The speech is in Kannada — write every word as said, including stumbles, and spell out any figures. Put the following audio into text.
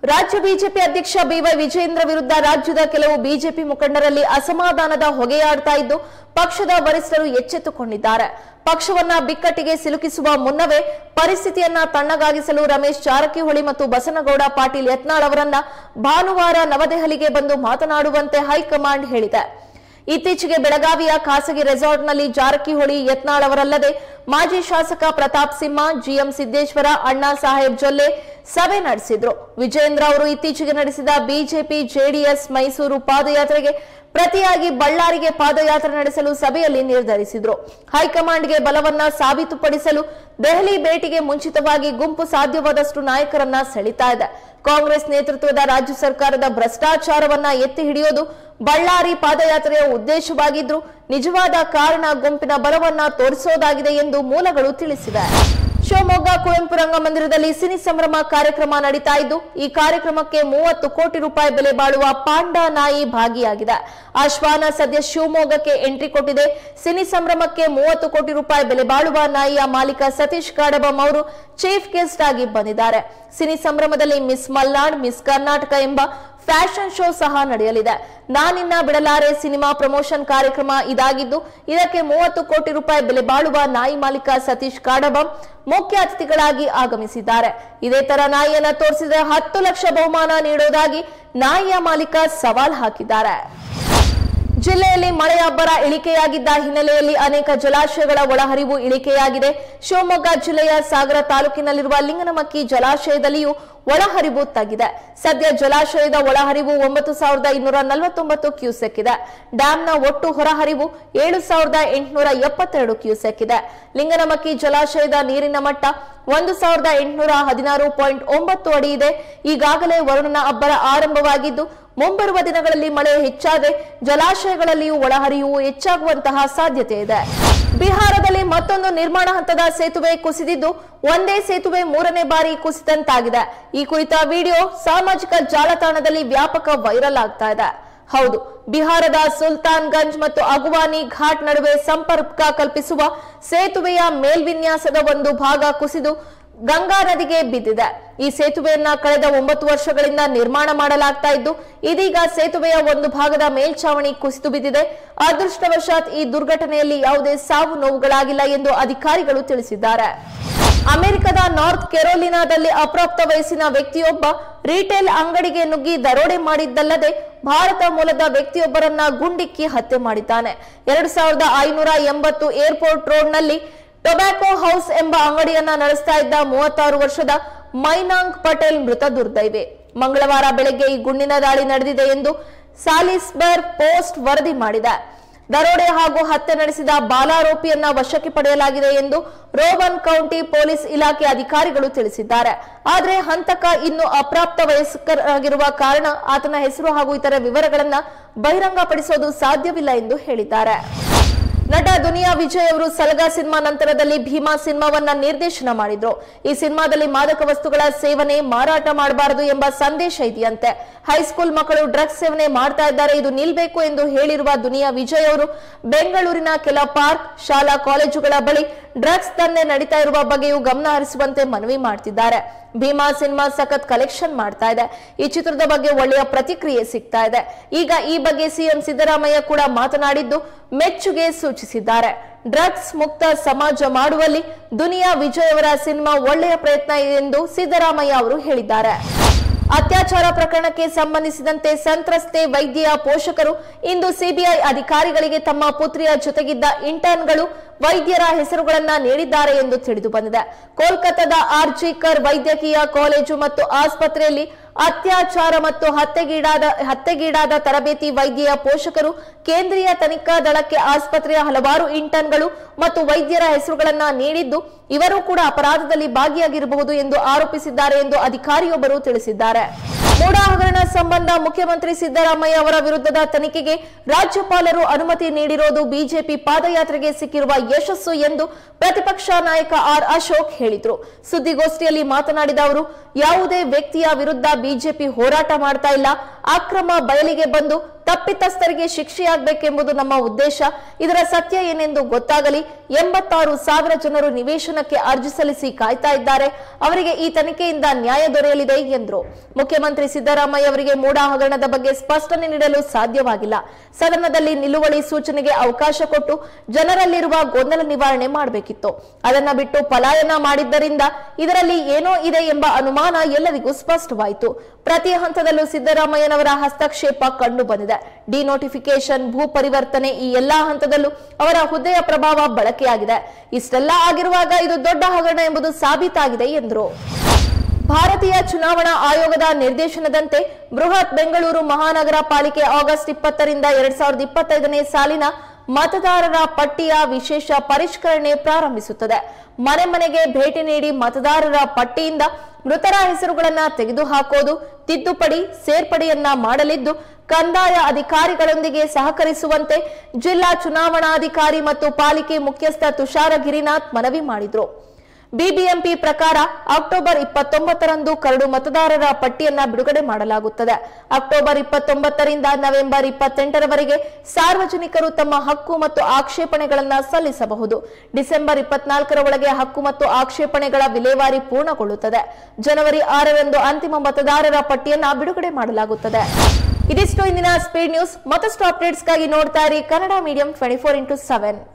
ರಾಜ್ಯ ಬಿಜೆಪಿ ಅಧ್ಯಕ್ಷ ಬಿವೈ ವಿಜಯೇಂದ್ರ ವಿರುದ್ಧ ರಾಜ್ಯದ ಕೆಲವು ಬಿಜೆಪಿ ಮುಖಂಡರಲ್ಲಿ ಅಸಮಾಧಾನದ ಹೊಗೆಯಾಡ್ತಾ ಇದ್ದು ಪಕ್ಷದ ವರಿಷ್ಠರು ಎಚ್ಚೆತ್ತುಕೊಂಡಿದ್ದಾರೆ. ಪಕ್ಷವನ್ನ ಬಿಕ್ಕಟ್ಟಿಗೆ ಸಿಲುಕಿಸುವ ಮುನ್ನವೇ ಪರಿಸ್ಥಿತಿಯನ್ನ ತಣ್ಣಗಾಗಿಸಲು ರಮೇಶ್ ಜಾರಕಿಹೊಳಿ ಮತ್ತು ಬಸನಗೌಡ ಪಾಟೀಲ್ ಯತ್ನಾಳ್ ಅವರನ್ನ ಭಾನುವಾರ ನವದೆಹಲಿಗೆ ಬಂದು ಮಾತನಾಡುವಂತೆ ಹೈಕಮಾಂಡ್ ಹೇಳಿದೆ. ಇತ್ತೀಚೆಗೆ ಬೆಳಗಾವಿಯ ಖಾಸಗಿ ರೆಸಾರ್ಟ್ನಲ್ಲಿ ಜಾರಕಿಹೊಳಿ ಯತ್ನಾಳ್ ಅವರಲ್ಲದೆ ಮಾಜಿ ಶಾಸಕ ಪ್ರತಾಪ್ ಸಿಂಹ, ಜಿಎಂ ಸಿದ್ದೇಶ್ವರ, ಅಣ್ಣಾ ಸಾಹೇಬ್ ಜೊಲ್ಲೆ ಸಭೆ ನಡೆಸಿದ್ರು. ವಿಜಯೇಂದ್ರ ಅವರು ಇತ್ತೀಚೆಗೆ ನಡೆಸಿದ ಬಿಜೆಪಿ ಜೆಡಿಎಸ್ ಮೈಸೂರು ಪಾದಯಾತ್ರೆಗೆ ಪ್ರತಿಯಾಗಿ ಬಳ್ಳಾರಿಗೆ ಪಾದಯಾತ್ರೆ ನಡೆಸಲು ಸಭೆಯಲ್ಲಿ ನಿರ್ಧರಿಸಿದ್ರು. ಹೈಕಮಾಂಡ್ಗೆ ಬಲವನ್ನ ಸಾಬೀತುಪಡಿಸಲು ದೆಹಲಿ ಭೇಟಿಗೆ ಮುಂಚಿತವಾಗಿ ಗುಂಪು ಸಾಧ್ಯವಾದಷ್ಟು ನಾಯಕರನ್ನ ಸೆಳಿತಾ ಇದೆ. ಕಾಂಗ್ರೆಸ್ ನೇತೃತ್ವದ ರಾಜ್ಯ ಸರ್ಕಾರದ ಭ್ರಷ್ಟಾಚಾರವನ್ನ ಎತ್ತಿ ಹಿಡಿಯೋದು ಬಳ್ಳಾರಿ ಪಾದಯಾತ್ರೆಯ ಉದ್ದೇಶವಾಗಿದ್ರು ನಿಜವಾದ ಕಾರಣ ಗುಂಪಿನ ಬಲವನ್ನ ತೋರಿಸೋದಾಗಿದೆ ಎಂದು ಮೂಲಗಳು ತಿಳಿಸಿವೆ. ಶಿವಮೊಗ್ಗ ಕುವೆಂಪು ರಂಗಮಂದಿರದಲ್ಲಿ ಸಿನಿ ಸಂಭ್ರಮ ಕಾರ್ಯಕ್ರಮ ನಡೀತಾ ಇದ್ದು ಈ ಕಾರ್ಯಕ್ರಮಕ್ಕೆ ಮೂವತ್ತು ಕೋಟಿ ರೂಪಾಯಿ ಬೆಲೆ ಬಾಳುವ ಪಾಂಡಾ ನಾಯಿ ಭಾಗಿಯಾಗಿದೆ. ಆಶ್ವಾನ ಸದ್ಯ ಶಿವಮೊಗ್ಗಕ್ಕೆ ಎಂಟ್ರಿ ಕೊಟ್ಟಿದೆ. ಸಿನಿ ಸಂಭ್ರಮಕ್ಕೆ ಮೂವತ್ತು ಕೋಟಿ ರೂಪಾಯಿ ಬೆಲೆ ಬಾಳುವ ನಾಯಿಯ ಮಾಲೀಕ ಸತೀಶ್ ಕಾಡಬಂ ಅವರು ಚೀಫ್ ಗೆಸ್ಟ್ ಆಗಿ ಬಂದಿದ್ದಾರೆ. ಸಿನಿ ಸಂಭ್ರಮದಲ್ಲಿ ಮಿಸ್ ಮಲ್ನಾಡ್, ಮಿಸ್ ಕರ್ನಾಟಕ ಎಂಬ ಫ್ಯಾಷನ್ ಶೋ ಸಹ ನಡೆಯಲಿದೆ. ನಾನಿನ್ನ ಬಿಡಲಾರೆ ಸಿನಿಮಾ ಪ್ರಮೋಷನ್ ಕಾರ್ಯಕ್ರಮ ಇದಾಗಿದ್ದು ಇದಕ್ಕೆ ಮೂವತ್ತು ಕೋಟಿ ರೂಪಾಯಿ ಬೆಲೆ ಬಾಳುವ ನಾಯಿ ಮಾಲೀಕ ಸತೀಶ್ ಕಾಡಬಂ ಮುಖ್ಯ ಅತಿಥಿಗಳಾಗಿ ಆಗಮಿಸಿದ್ದಾರೆ. ಇದೇ ತರ ನಾಯಿಯನ್ನ ತೋರಿಸಿದ್ರೆ ಹತ್ತು ಲಕ್ಷ ಬಹುಮಾನ ನೀಡುವುದಾಗಿ ನಾಯಿಯ ಮಾಲೀಕ ಸವಾಲ್ ಹಾಕಿದ್ದಾರೆ. ಜಿಲ್ಲೆಯಲ್ಲಿ ಮಳೆಯ ಅಬ್ಬರ ಇಳಿಕೆಯಾಗಿದ್ದ ಹಿನ್ನೆಲೆಯಲ್ಲಿ ಅನೇಕ ಜಲಾಶಯಗಳ ಒಳಹರಿವು ಇಳಿಕೆಯಾಗಿದೆ. ಶಿವಮೊಗ್ಗ ಜಿಲ್ಲೆಯ ಸಾಗರ ತಾಲೂಕಿನಲ್ಲಿರುವ ಲಿಂಗನಮಕ್ಕಿ ಜಲಾಶಯದಲ್ಲಿಯೂ ಒಳಹರಿವು ತಗ್ಗಿದೆ. ಸದ್ಯ ಜಲಾಶಯದ ಒಳಹರಿವು ಒಂಬತ್ತು ಸಾವಿರದ ಇನ್ನೂರ ನಲವತ್ತೊಂಬತ್ತು ಕ್ಯೂಸೆಕ್ ಇದೆ. ಡ್ಯಾಂನ ಒಟ್ಟು ಹೊರಹರಿವು ಏಳು ಸಾವಿರದ ಎಂಟುನೂರ ಎಪ್ಪತ್ತೆರಡು ಕ್ಯೂಸೆಕ್ ಇದೆ. ಲಿಂಗನಮಕ್ಕಿ ಜಲಾಶಯದ ನೀರಿನ ಮಟ್ಟ ಒಂದು ಸಾವಿರದ ಎಂಟುನೂರ ಹದಿನಾರು ಪಾಯಿಂಟ್ ಒಂಬತ್ತು ಅಡಿ ಇದೆ. ಈಗಾಗಲೇ ವರುಣನ ಅಬ್ಬರ ಆರಂಭವಾಗಿದ್ದು ಮುಂಬರುವ ದಿನಗಳಲ್ಲಿ ಮಳೆ ಹೆಚ್ಚಾದರೆ ಜಲಾಶಯಗಳಲ್ಲಿಯೂ ಒಳಹರಿವು ಹೆಚ್ಚಾಗುವಂತಹ ಸಾಧ್ಯತೆ ಇದೆ. ಬಿಹಾರದಲ್ಲಿ ಮತ್ತೊಂದು ನಿರ್ಮಾಣ ಹಂತದ ಸೇತುವೆ ಕುಸಿದಿದ್ದು ಒಂದೇ ಸೇತುವೆ ಮೂರನೇ ಬಾರಿ ಕುಸಿದಂತಾಗಿದೆ. ಈ ಕುರಿತ ವಿಡಿಯೋ ಸಾಮಾಜಿಕ ಜಾಲತಾಣದಲ್ಲಿ ವ್ಯಾಪಕ ವೈರಲ್ ಆಗ್ತಾ ಇದೆ. ಹೌದು, ಬಿಹಾರದ ಸುಲ್ತಾನ್ಗಂಜ್ ಮತ್ತು ಅಗುವಾನಿ ಘಾಟ್ ನಡುವೆ ಸಂಪರ್ಕ ಕಲ್ಪಿಸುವ ಸೇತುವೆಯ ಮೇಲ್ವಿನ್ಯಾಸದ ಒಂದು ಭಾಗ ಕುಸಿದು ಗಂಗಾ ನದಿಗೆ ಬಿದ್ದಿದೆ. ಈ ಸೇತುವೆಯನ್ನ ಕಳೆದ ಒಂಬತ್ತು ವರ್ಷಗಳಿಂದ ನಿರ್ಮಾಣ ಮಾಡಲಾಗ್ತಾ ಇದ್ದು ಇದೀಗ ಸೇತುವೆಯ ಒಂದು ಭಾಗದ ಮೇಲ್ಛಾವಣಿ ಕುಸಿದು ಬಿದ್ದಿದೆ. ಅದೃಷ್ಟವಶಾತ್ ಈ ದುರ್ಘಟನೆಯಲ್ಲಿ ಯಾವುದೇ ಸಾವು ನೋವುಗಳಾಗಿಲ್ಲ ಎಂದು ಅಧಿಕಾರಿಗಳು ತಿಳಿಸಿದ್ದಾರೆ. ಅಮೆರಿಕದ ನಾರ್ತ್ ಕೆರೋಲಿನಾದಲ್ಲಿ ಅಪ್ರಾಪ್ತ ವಯಸ್ಸಿನ ವ್ಯಕ್ತಿಯೊಬ್ಬ ರಿಟೇಲ್ ಅಂಗಡಿಗೆ ನುಗ್ಗಿ ದರೋಡೆ ಮಾಡಿದ್ದಲ್ಲದೆ ಭಾರತ ಮೂಲದ ವ್ಯಕ್ತಿಯೊಬ್ಬರನ್ನ ಗುಂಡಿಕ್ಕಿ ಹತ್ಯೆ ಮಾಡಿದ್ದಾನೆ. ಎರಡು ಸಾವಿರದ ಐನೂರ ಎಂಬತ್ತು ಏರ್ಪೋರ್ಟ್ ರೋಡ್ ನಲ್ಲಿ ಟೊಬ್ಯಾಕೋ ಹೌಸ್ ಎಂಬ ಅಂಗಡಿಯನ್ನ ನಡೆಸ್ತಾ ಇದ್ದ ಮೂವತ್ತಾರು ವರ್ಷದ ಮೈನಾಂಗ್ ಪಟೇಲ್ ಮೃತ ದುರ್ದೈವಿ. ಮಂಗಳವಾರ ಬೆಳಗ್ಗೆ ಈ ಗುಂಡಿನ ದಾಳಿ ನಡೆದಿದೆ ಎಂದು ಸಾಲಿಸ್ಬರ್ಗ್ ಪೋಸ್ಟ್ ವರದಿ ಮಾಡಿದೆ. ದರೋಡೆ ಹಾಗೂ ಹತ್ಯೆ ನಡೆಸಿದ ಬಾಲಾರೋಪಿಯನ್ನ ವಶಕ್ಕೆ ಪಡೆಯಲಾಗಿದೆ ಎಂದು ರೋವನ್ ಕೌಂಟಿ ಪೊಲೀಸ್ ಇಲಾಖೆ ಅಧಿಕಾರಿಗಳು ತಿಳಿಸಿದ್ದಾರೆ. ಆದರೆ ಹಂತಕ ಇನ್ನು ಅಪ್ರಾಪ್ತ ವಯಸ್ಕರಾಗಿರುವ ಕಾರಣ ಆತನ ಹೆಸರು ಹಾಗೂ ಇತರ ವಿವರಗಳನ್ನ ಬಹಿರಂಗಪಡಿಸೋದು ಸಾಧ್ಯವಿಲ್ಲ ಎಂದು ಹೇಳಿದ್ದಾರೆ. ನಟ ದುನಿಯಾ ವಿಜಯ್ ಅವರು ಸಲಗಾ ಸಿನಿಮಾ ನಂತರದಲ್ಲಿ ಭೀಮಾ ಸಿನಿಮಾವನ್ನ ನಿರ್ದೇಶನ ಮಾಡಿದ್ರು. ಈ ಸಿನಿಮಾದಲ್ಲಿ ಮಾದಕ ವಸ್ತುಗಳ ಸೇವನೆ, ಮಾರಾಟ ಮಾಡಬಾರದು ಎಂಬ ಸಂದೇಶ ಇದೆಯಂತೆ. ಹೈಸ್ಕೂಲ್ ಮಕ್ಕಳು ಡ್ರಗ್ಸ್ ಸೇವನೆ ಮಾಡ್ತಾ ಇದ್ದಾರೆ, ಇದು ನಿಲ್ಬೇಕು ಎಂದು ಹೇಳಿರುವ ದುನಿಯಾ ವಿಜಯ್ ಅವರು ಬೆಂಗಳೂರಿನ ಕೆಲ ಪಾರ್ಕ್, ಶಾಲಾ ಕಾಲೇಜುಗಳ ಬಳಿ ಡ್ರಗ್ಸ್ ದಂಧೆ ನಡೀತಾ ಇರುವ ಬಗ್ಗೆಯೂ ಗಮನ ಹರಿಸುವಂತೆ ಮನವಿ ಮಾಡ್ತಿದ್ದಾರೆ. ಭೀಮಾ ಸಿನಿಮಾ ಸಖತ್ ಕಲೆಕ್ಷನ್ ಮಾಡ್ತಾ ಇದೆ. ಈ ಚಿತ್ರದ ಬಗ್ಗೆ ಒಳ್ಳೆಯ ಪ್ರತಿಕ್ರಿಯೆ ಸಿಗ್ತಾ ಇದೆ. ಈಗ ಈ ಬಗ್ಗೆ ಸಿಎಂ ಸಿದ್ದರಾಮಯ್ಯ ಕೂಡ ಮಾತನಾಡಿದ್ದು ಮೆಚ್ಚುಗೆ ಸೂಚಿಸಿದ್ದಾರೆ. ಡ್ರಗ್ಸ್ ಮುಕ್ತ ಸಮಾಜ ಮಾಡುವಲ್ಲಿ ದುನಿಯಾ ವಿಜಯ್ ಅವರ ಸಿನಿಮಾ ಒಳ್ಳೆಯ ಪ್ರಯತ್ನ ಎಂದು ಸಿದ್ದರಾಮಯ್ಯ ಅವರು ಹೇಳಿದ್ದಾರೆ. ಅತ್ಯಾಚಾರ ಪ್ರಕರಣಕ್ಕೆ ಸಂಬಂಧಿಸಿದಂತೆ ಸಂತ್ರಸ್ತೆ ವೈದ್ಯೆಯ ಪೋಷಕರು ಇಂದು ಸಿಬಿಐ ಅಧಿಕಾರಿಗಳಿಗೆ ತಮ್ಮ ಪುತ್ರಿಯ ಜೊತೆಗಿದ್ದ ಇಂಟರ್ನ್ಗಳು ವೈದ್ಯರ ಹೆಸರುಗಳನ್ನ ನೀಡಿದ್ದಾರೆ ಎಂದು ತಿಳಿದು ಬಂದಿದೆ. ಕೋಲ್ಕತ್ತಾದ ಆರ್ಜಿಕರ್ ವೈದ್ಯಕೀಯ ಕಾಲೇಜು ಮತ್ತು ಆಸ್ಪತ್ರೆಯಲ್ಲಿ ಅತ್ಯಾಚಾರ ಮತ್ತು ಹತ್ಯೆಗೀಡಾದ ಹತ್ಯೆಗೀಡಾದ ತರಬೇತಿ ವೈದ್ಯೆಯ ಪೋಷಕರು ಕೇಂದ್ರೀಯ ತನಿಖಾ ದಳಕ್ಕೆ ಆಸ್ಪತ್ರೆಯ ಹಲವಾರು ಇಂಟರ್ನ್ಗಳು ಮತ್ತು ವೈದ್ಯರ ಹೆಸರುಗಳನ್ನ ನೀಡಿದ್ದು ಇವರು ಕೂಡ ಅಪರಾಧದಲ್ಲಿ ಭಾಗಿಯಾಗಿರಬಹುದು ಎಂದು ಆರೋಪಿಸಿದ್ದಾರೆ ಎಂದು ಅಧಿಕಾರಿಯೊಬ್ಬರು ತಿಳಿಸಿದ್ದಾರೆ. ಮೂಡಾ ಹಗರಣ ಸಂಬಂಧ ಮುಖ್ಯಮಂತ್ರಿ ಸಿದ್ದರಾಮಯ್ಯ ಅವರ ವಿರುದ್ಧದ ತನಿಖೆಗೆ ರಾಜ್ಯಪಾಲರು ಅನುಮತಿ ನೀಡಿರುವುದು ಬಿಜೆಪಿ ಪಾದಯಾತ್ರೆಗೆ ಸಿಕ್ಕಿರುವ ಯಶಸ್ಸು ಎಂದು ಪ್ರತಿಪಕ್ಷ ನಾಯಕ ಆರ್ ಅಶೋಕ್ ಹೇಳಿದರು. ಸುದ್ದಿಗೋಷ್ಠಿಯಲ್ಲಿ ಮಾತನಾಡಿದ ಅವರು, ಯಾವುದೇ ವ್ಯಕ್ತಿಯ ವಿರುದ್ಧ ಬಿಜೆಪಿ ಹೋರಾಟ ಮಾಡ್ತಾ ಇಲ್ಲ, ಅಕ್ರಮ ಬಯಲಿಗೆ ಬಂದು ತಪ್ಪಿತಸ್ಥರಿಗೆ ಶಿಕ್ಷೆಯಾಗಬೇಕೆಂಬುದು ನಮ್ಮ ಉದ್ದೇಶ. ಇದರ ಸತ್ಯ ಏನೆಂದು ಗೊತ್ತಾಗಲಿ. ಎಂಬತ್ತಾರು ಸಾವಿರ ಜನರು ನಿವೇಶನಕ್ಕೆ ಅರ್ಜಿ ಸಲ್ಲಿಸಿ ಕಾಯ್ತಾ ಇದ್ದಾರೆ. ಅವರಿಗೆ ಈ ತನಿಖೆಯಿಂದ ನ್ಯಾಯ ದೊರೆಯಲಿದೆ ಎಂದರು. ಮುಖ್ಯಮಂತ್ರಿ ಸಿದ್ದರಾಮಯ್ಯ ಅವರಿಗೆ ಮೂಡ ಹಗರಣದ ಬಗ್ಗೆ ಸ್ಪಷ್ಟನೆ ನೀಡಲು ಸಾಧ್ಯವಾಗಿಲ್ಲ. ಸದನದಲ್ಲಿ ನಿಲುವಳಿ ಸೂಚನೆಗೆ ಅವಕಾಶ ಕೊಟ್ಟು ಜನರಲ್ಲಿರುವ ಗೊಂದಲ ನಿವಾರಣೆ ಮಾಡಬೇಕಿತ್ತು. ಅದನ್ನ ಬಿಟ್ಟು ಪಲಾಯನ ಮಾಡಿದ್ದರಿಂದ ಇದರಲ್ಲಿ ಏನೋ ಇದೆ ಎಂಬ ಅನುಮಾನ ಎಲ್ಲರಿಗೂ ಸ್ಪಷ್ಟವಾಯಿತು. ಪ್ರತಿ ಹಂತದಲ್ಲೂ ಸಿದ್ದರಾಮಯ್ಯನವರ ಹಸ್ತಕ್ಷೇಪ ಕಂಡು ಬಂದಿದೆ. ಡಿನೋಟಿಫಿಕೇಶನ್, ಭೂ ಪರಿವರ್ತನೆ, ಈ ಎಲ್ಲಾ ಹಂತದಲ್ಲೂ ಅವರ ಹುದ್ದೆಯ ಪ್ರಭಾವ ಬಳಕೆಯಾಗಿದೆ. ಇಷ್ಟೆಲ್ಲ ಆಗಿರುವಾಗ ಇದು ದೊಡ್ಡ ಹಗರಣ ಎಂಬುದು ಸಾಬೀತಾಗಿದೆ ಎಂದರು. ಭಾರತೀಯ ಚುನಾವಣಾ ಆಯೋಗದ ನಿರ್ದೇಶನದಂತೆ ಬೃಹತ್ ಬೆಂಗಳೂರು ಮಹಾನಗರ ಪಾಲಿಕೆ ಆಗಸ್ಟ್ ಇಪ್ಪತ್ತರಿಂದ ಎರಡ್ ಸಾವಿರದ ಇಪ್ಪತ್ತೈದನೇ ಸಾಲಿನ ಮತದಾರರ ಪಟ್ಟಿಯ ವಿಶೇಷ ಪರಿಷ್ಕರಣೆ ಪ್ರಾರಂಭಿಸುತ್ತದೆ. ಮನೆ ಮನೆಗೆ ಭೇಟಿ ನೀಡಿ ಮತದಾರರ ಪಟ್ಟಿಯಿಂದ ಮೃತರ ಹೆಸರುಗಳನ್ನ ತೆಗೆದುಹಾಕೋದು, ತಿದ್ದುಪಡಿ, ಸೇರ್ಪಡೆಯನ್ನ ಮಾಡಲಿದ್ದು, ಕಂದಾಯ ಅಧಿಕಾರಿಗಳೊಂದಿಗೆ ಸಹಕರಿಸುವಂತೆ ಜಿಲ್ಲಾ ಚುನಾವಣಾಧಿಕಾರಿ ಮತ್ತು ಪಾಲಿಕೆ ಮುಖ್ಯಸ್ಥ ತುಷಾರ ಗಿರಿನಾಥ್ ಮನವಿ ಮಾಡಿದ್ರು. ಬಿಬಿಎಂಪಿ ಪ್ರಕಾರ ಅಕ್ಟೋಬರ್ ಇಪ್ಪತ್ತೊಂಬತ್ತರಂದು ಕರಡು ಮತದಾರರ ಪಟ್ಟಿಯನ್ನ ಬಿಡುಗಡೆ ಮಾಡಲಾಗುತ್ತದೆ. ಅಕ್ಟೋಬರ್ ಇಪ್ಪತ್ತೊಂಬತ್ತರಿಂದ ನವೆಂಬರ್ ಇಪ್ಪತ್ತೆಂಟರವರೆಗೆ ಸಾರ್ವಜನಿಕರು ತಮ್ಮ ಹಕ್ಕು ಮತ್ತು ಆಕ್ಷೇಪಣೆಗಳನ್ನ ಸಲ್ಲಿಸಬಹುದು. ಡಿಸೆಂಬರ್ ಇಪ್ಪತ್ನಾಲ್ಕರ ಒಳಗೆ ಹಕ್ಕು ಮತ್ತು ಆಕ್ಷೇಪಣೆಗಳ ವಿಲೇವಾರಿ ಪೂರ್ಣಗೊಳ್ಳುತ್ತದೆ. ಜನವರಿ ಆರರಂದು ಅಂತಿಮ ಮತದಾರರ ಪಟ್ಟಿಯನ್ನ ಬಿಡುಗಡೆ ಮಾಡಲಾಗುತ್ತದೆ. ಇದಿಷ್ಟು ಇಂದಿನ ಸ್ಪೀಡ್ ನ್ಯೂಸ್. ಮತ್ತಷ್ಟು ಅಪ್ಡೇಟ್ಸ್ಗಾಗಿ ನೋಡ್ತಾ ಇರಿ Kannada medium twenty four into seven.